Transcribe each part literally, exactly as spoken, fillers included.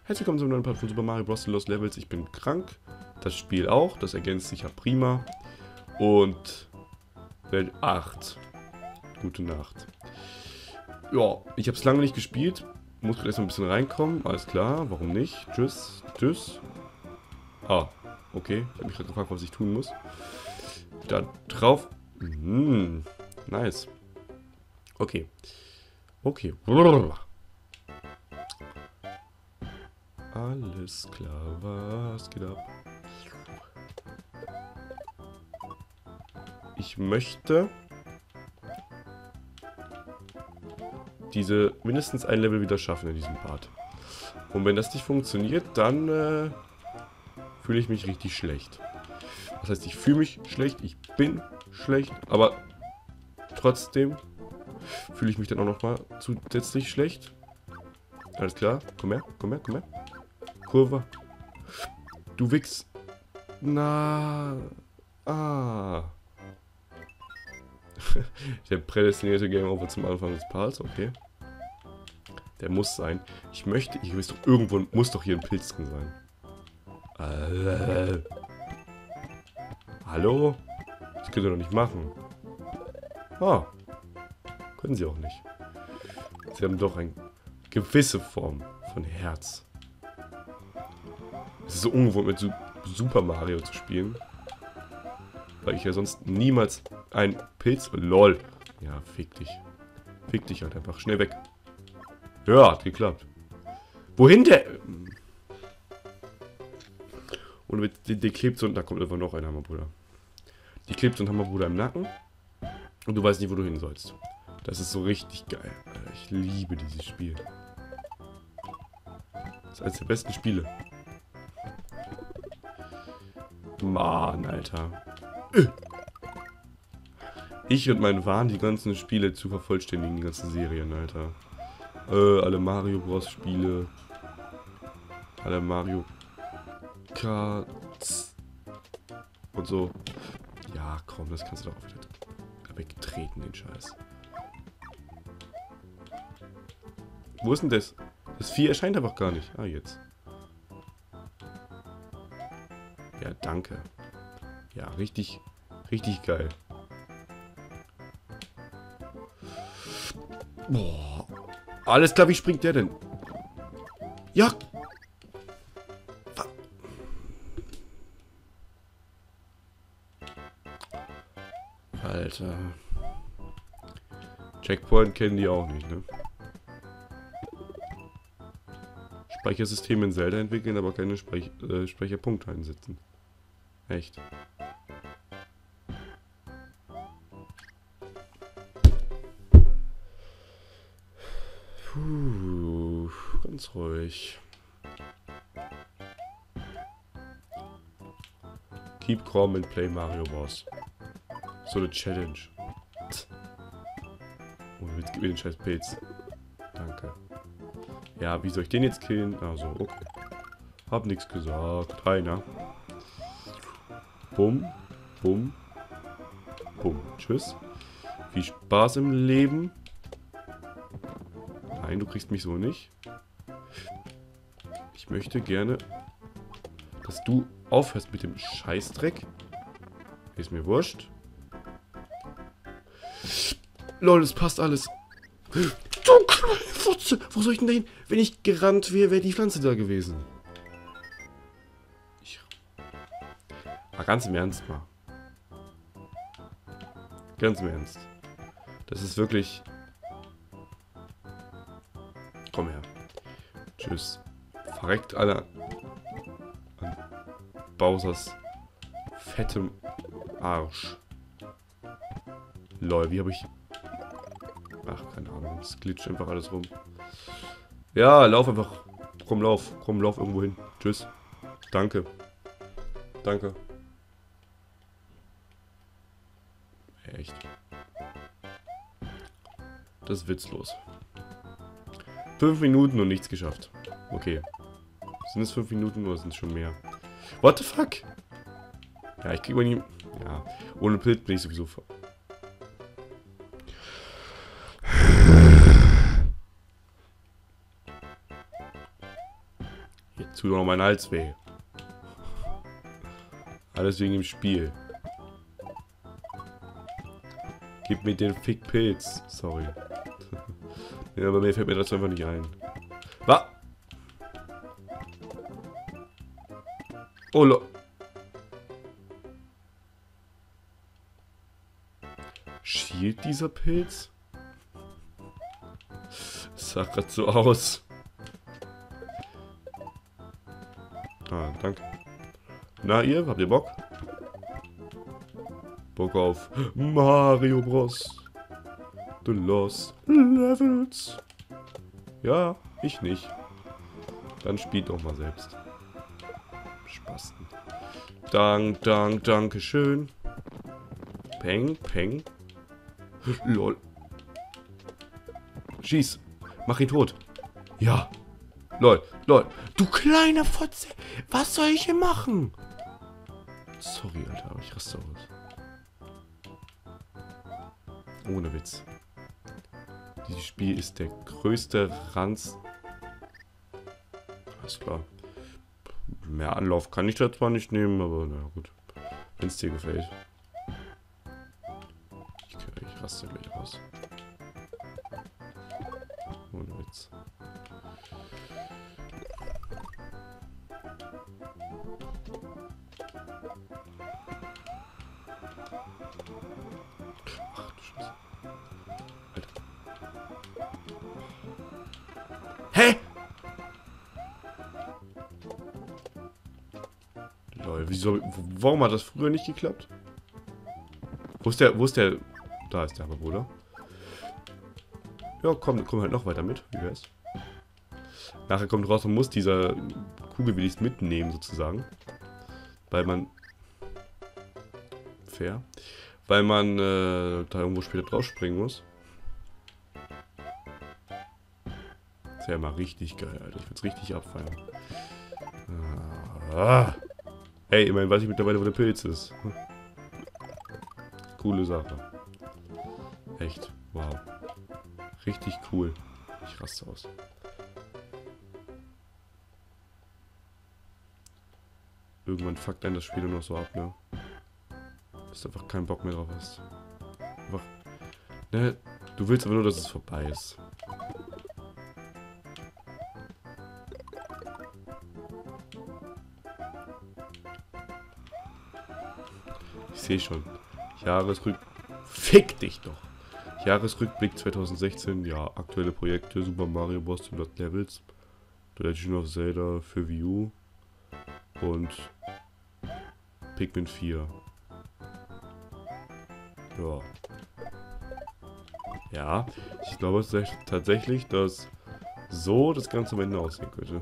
Herzlich willkommen zum neuen Part von Super Mario Bros. The Lost Levels. Ich bin krank. Das Spiel auch. Das ergänzt sich ja prima. Und Welt acht. Gute Nacht. Ja, ich habe es lange nicht gespielt. Muss erst mal ein bisschen reinkommen. Alles klar. Warum nicht? Tschüss. Tschüss. Ah, okay. Ich habe mich gerade gefragt, was ich tun muss. Da drauf. Mhm. Nice. Okay. Okay. Alles klar, was geht ab? Ich möchte diese mindestens ein Level wieder schaffen in diesem Part. Und wenn das nicht funktioniert, dann äh, fühle ich mich richtig schlecht. Das heißt, ich fühle mich schlecht, ich bin schlecht, aber trotzdem fühle ich mich dann auch nochmal zusätzlich schlecht. Alles klar, komm her, komm her, komm her. Kurve. Du Wichs. Na. Ah. Der prädestinierte Game Over zum Anfang des Parts, okay. Der muss sein. Ich möchte, ich weiß doch, irgendwo muss doch hier ein Pilz drin sein. Äh. Hallo? Das könnt ihr doch nicht machen. Ah. Können sie auch nicht. Sie haben doch eine gewisse Form von Herz. Es ist so ungewohnt, mit Super Mario zu spielen. Weil ich ja sonst niemals ein Pilz... LOL. Ja, fick dich. Fick dich halt einfach. Schnell weg. Ja, hat geklappt. Wohin der... Und die, die klebt so... Da kommt einfach noch ein Hammerbruder. Die klebt so ein Hammerbruder im Nacken. Und du weißt nicht, wo du hin sollst. Das ist so richtig geil. Alter, ich liebe dieses Spiel. Das ist eines der besten Spiele. Mann, Alter. Ich und mein Wahn, die ganzen Spiele zu vervollständigen, die ganzen Serien, Alter. Äh, alle Mario Bros. Spiele. Alle Mario Kart. Und so. Ja, komm, das kannst du doch auch wieder wegtreten, den Scheiß. Wo ist denn das? Das Vieh erscheint einfach gar nicht. Ah, jetzt. Ja, danke. Ja, richtig, richtig geil. Boah. Alles klar, wie springt der denn? Ja. Alter. Checkpoint kennen die auch nicht, ne? Speichersysteme in Zelda entwickeln, aber keine Speich äh, Speicherpunkte einsetzen. Echt. Puh, ganz ruhig. Keep calm and play Mario Bros. So eine Challenge. Oh, jetzt gib mir den scheiß Pilz. Danke. Ja, wie soll ich den jetzt killen? Also, okay. Hab nichts gesagt. Heiner. Bumm. Bumm. Bumm. Tschüss. Viel Spaß im Leben. Nein, du kriegst mich so nicht. Ich möchte gerne, dass du aufhörst mit dem Scheißdreck. Ist mir wurscht. Lol, es passt alles. Du kleine Fotze! Wo soll ich denn da hin? Wenn ich gerannt wäre, wäre die Pflanze da gewesen. Ich... Aber ganz im Ernst mal. Ganz im Ernst. Das ist wirklich... Komm her. Tschüss. Verreckt alle an Bowsers fettem Arsch. Lol, wie habe ich... Ach, keine Ahnung. Es glitscht einfach alles rum. Ja, lauf einfach. Komm, lauf. Komm, lauf irgendwo hin. Tschüss. Danke. Danke. Echt. Das ist witzlos. Fünf Minuten und nichts geschafft. Okay. Sind es fünf Minuten oder sind es schon mehr? What the fuck? Ja, ich krieg mal nie... Ja, ohne Pilz bin ich sowieso... tut noch mein Hals weh. Alles wegen dem Spiel. Gib mir den Fickpilz. Sorry. Ja, aber mir fällt mir das einfach nicht ein. Was? Oh, lo. Schielt dieser Pilz? Das sah grad so aus. Ah, danke. Na ihr, habt ihr Bock? Bock auf Mario Bros. The Lost Levels. Ja, ich nicht. Dann spielt doch mal selbst. Spasten. Dank, dank, danke schön. Peng, peng. Lol. Schieß. Mach ihn tot. Ja. Lol, lol. Du kleiner Fotze. Was soll ich hier machen? Sorry, Alter, aber ich raste aus. Ohne Witz. Dieses Spiel ist der größte Ranz. Alles klar. Mehr Anlauf kann ich da zwar nicht nehmen, aber na gut. Wenn es dir gefällt. Ich, ich raste gleich raus. Ohne Witz. Ach du Scheiße. Alter. Hä? Lol, wieso, warum hat das früher nicht geklappt? Wo ist der, wo ist der, da ist der Bruder. Ja, komm, komm halt noch weiter mit, wie wär's? Nachher kommt raus, man muss dieser Kugel wenigstens mitnehmen, sozusagen. Weil man, fair, weil man äh, da irgendwo später drauf springen muss. Das wäre mal richtig geil, Alter, ich würde es richtig abfeiern. Ah. Ey, immerhin weiß ich mittlerweile, wo der Pilz ist. Coole Sache. Echt, wow. Richtig cool. Ich raste aus. Irgendwann fuckt einen das Spiel nur noch so ab, ne? Dass du einfach keinen Bock mehr drauf hast. Einfach, ne? Du willst aber nur, dass es vorbei ist. Ich sehe schon. Jahresrück... Fick dich doch! Jahresrückblick zwanzig sechzehn, ja, aktuelle Projekte, Super Mario Bros. The Lost Levels, The Legend of Zelda für Wii U und Pikmin vier. Ja. Ja, ich glaube es ist tatsächlich, dass so das Ganze am Ende aussehen könnte.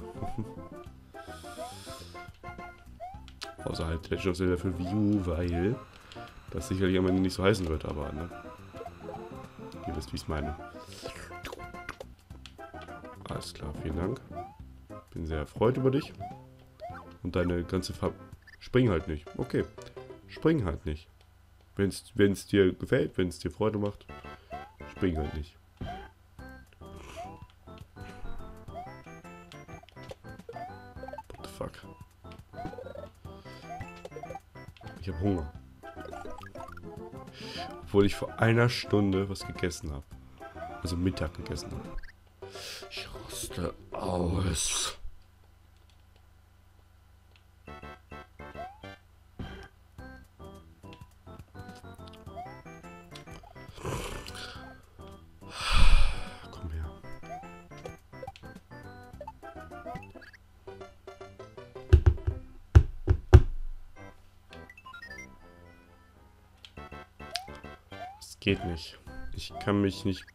Außer halt Legend of Zelda für Wii U, weil das sicherlich am Ende nicht so heißen wird, aber ne. Ihr wisst, wie ich es meine. Alles klar, vielen Dank. Bin sehr erfreut über dich. Und deine ganze Farbe... Spring halt nicht. Okay. Spring halt nicht. Wenn es dir gefällt, wenn es dir Freude macht, spring halt nicht. What the fuck? Ich habe Hunger. Obwohl ich vor einer Stunde was gegessen habe. Also Mittag gegessen habe. Ich raste aus. Komm her. Es geht nicht. Ich kann mich nicht...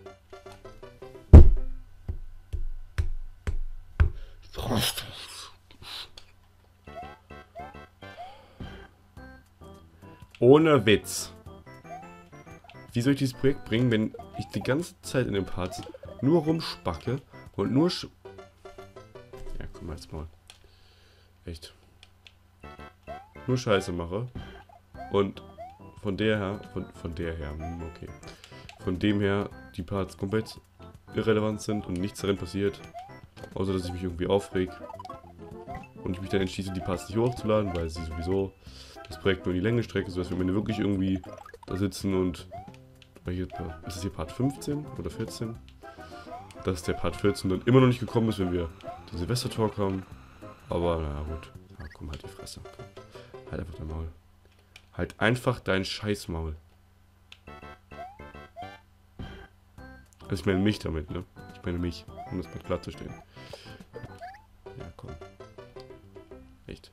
Ohne Witz. Wie soll ich dieses Projekt bringen, wenn ich die ganze Zeit in den Parts nur rumspacke und nur sch... Ja, komm mal jetzt mal. Echt. Nur Scheiße mache. Und von der her, von, von der her, okay. Von dem her, die Parts komplett irrelevant sind und nichts darin passiert. Außer, dass ich mich irgendwie aufreg. und ich mich dann entschließe, die Parts nicht hochzuladen, weil sie sowieso das Projekt nur in die Länge strecken, sodass wir am Ende wirklich irgendwie da sitzen und... Ist das hier Part fünfzehn oder vierzehn? Dass der Part vierzehn dann immer noch nicht gekommen ist, wenn wir den Silvester-Talk haben. Aber naja, gut. Ja, komm, halt die Fresse. Halt einfach dein Maul. Halt einfach dein Scheißmaul. Also ich meine mich damit, ne? Ich meine mich, um das mal klarzustellen. Ja, komm. Echt.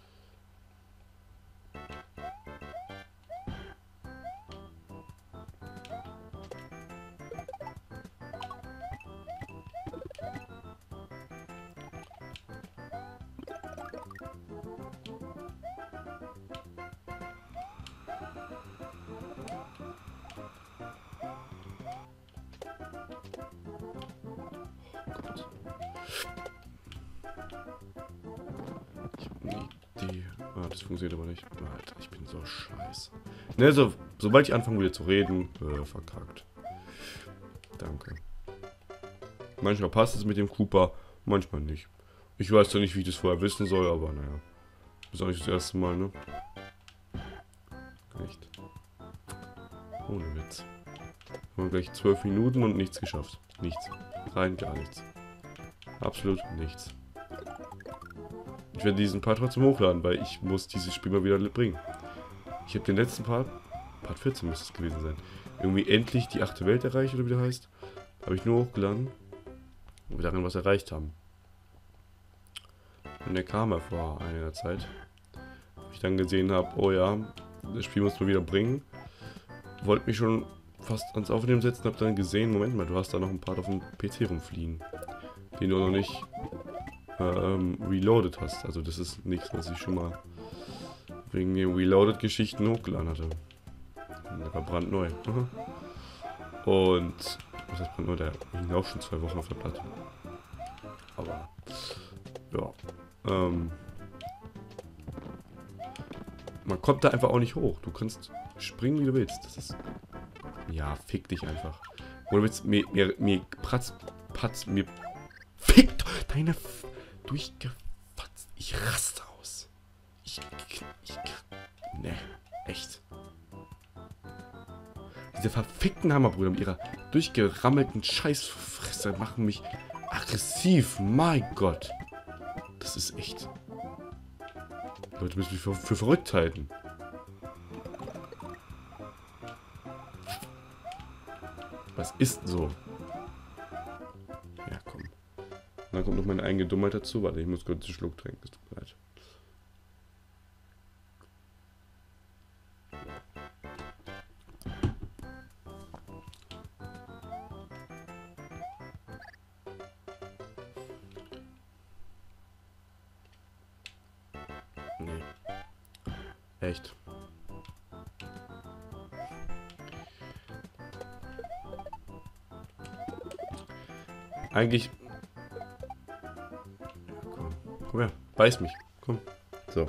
Die, ah, das funktioniert aber nicht. Alter, ich bin so scheiße. Ne, so, sobald ich anfange wieder zu reden, äh, verkackt. Danke. Manchmal passt es mit dem Cooper, manchmal nicht. Ich weiß zwar nicht, wie ich das vorher wissen soll, aber naja. Das ist auch nicht das erste Mal, ne? Echt. Ohne Witz. Wir haben gleich zwölf Minuten und nichts geschafft. Nichts. Rein gar nichts. Absolut nichts. Ich werde diesen Part trotzdem hochladen, weil ich muss dieses Spiel mal wieder bringen. Ich habe den letzten Part, Part vierzehn müsste es gewesen sein, irgendwie endlich die achte Welt erreicht, oder wie der heißt. Habe ich nur hochgeladen, wo wir darin was erreicht haben. Und der kam ja vor einiger Zeit. Wo ich dann gesehen habe, oh ja, das Spiel muss man wieder bringen. Wollte mich schon fast ans Aufnehmen setzen, habe dann gesehen, Moment mal, du hast da noch ein Part auf dem P C rumfliegen, den du noch nicht ähm, reloaded hast. Also das ist nichts, was ich schon mal wegen den Reloaded-Geschichten hochgeladen hatte. Der war brandneu. Und was heißt brandneu? Der liegt auch schon zwei Wochen auf der Platte. Aber ja. Ähm, man kommt da einfach auch nicht hoch. Du kannst springen, wie du willst. Das ist... Ja, fick dich einfach. Oder willst mir, mir, mir, pratz, patz, mir... Fick deine... F durchgefatzt. Ich raste aus. Ich... ich ne, echt. Diese verfickten Hammerbrüder mit ihrer durchgerammelten Scheißfresse machen mich aggressiv. Mein Gott. Das ist echt... Leute müssen mich für, für verrückt halten. Was ist denn so? Ja, komm. Und dann kommt noch meine eigene Dummheit dazu. Warte, ich muss kurz einen Schluck trinken. Es tut mir leid. Nee. Echt. Eigentlich... Ja, komm. Komm her. Beiß mich. Komm. So.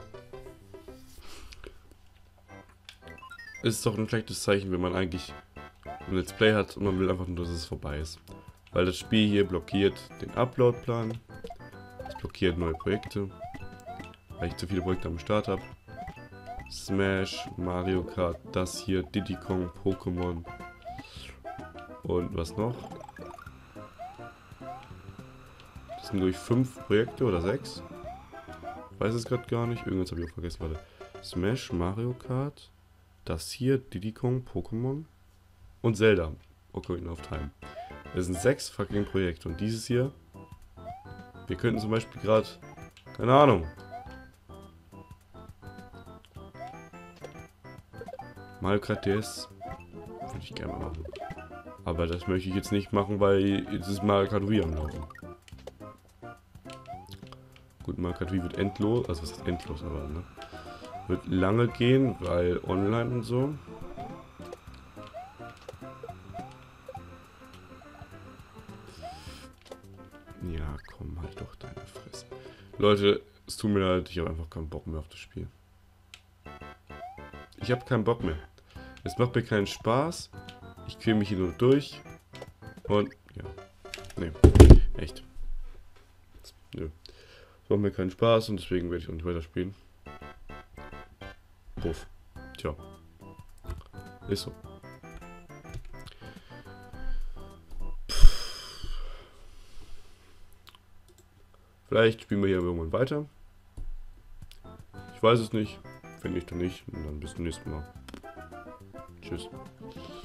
Es ist doch ein schlechtes Zeichen, wenn man eigentlich ein Let's Play hat und man will einfach nur, dass es vorbei ist. Weil das Spiel hier blockiert den Upload-Plan. Es blockiert neue Projekte. Weil ich zu viele Projekte am Start habe. Smash, Mario Kart, das hier, Diddy Kong, Pokémon. Und was noch? Das sind durch fünf Projekte oder sechs. Ich weiß es gerade gar nicht. Irgendwas habe ich auch vergessen. Warte. Smash, Mario Kart, das hier, Diddy Kong, Pokémon und Zelda. Ocarina of Time. Das sind sechs fucking Projekte. Und dieses hier, wir könnten zum Beispiel gerade, keine Ahnung, Mario Kart D S würde ich gerne mal machen. Aber das möchte ich jetzt nicht machen, weil jetzt ist Mario Kart Wii am Laufen. Gut, Mario Kart Wii wird endlos, also was ist endlos, aber ne? Wird lange gehen, weil online und so. Ja, komm, halt doch deine Fresse. Leute, es tut mir leid, ich habe einfach keinen Bock mehr auf das Spiel. Ich habe keinen Bock mehr. Es macht mir keinen Spaß. Ich quäle mich hier nur durch. Und, ja. Nee. Echt. Nö. Das macht mir keinen Spaß und deswegen werde ich auch nicht weiterspielen. Puff. Tja. Ist so. Vielleicht spielen wir hier irgendwann weiter. Ich weiß es nicht. Wenn nicht, dann nicht. Und dann bis zum nächsten Mal. Tschüss.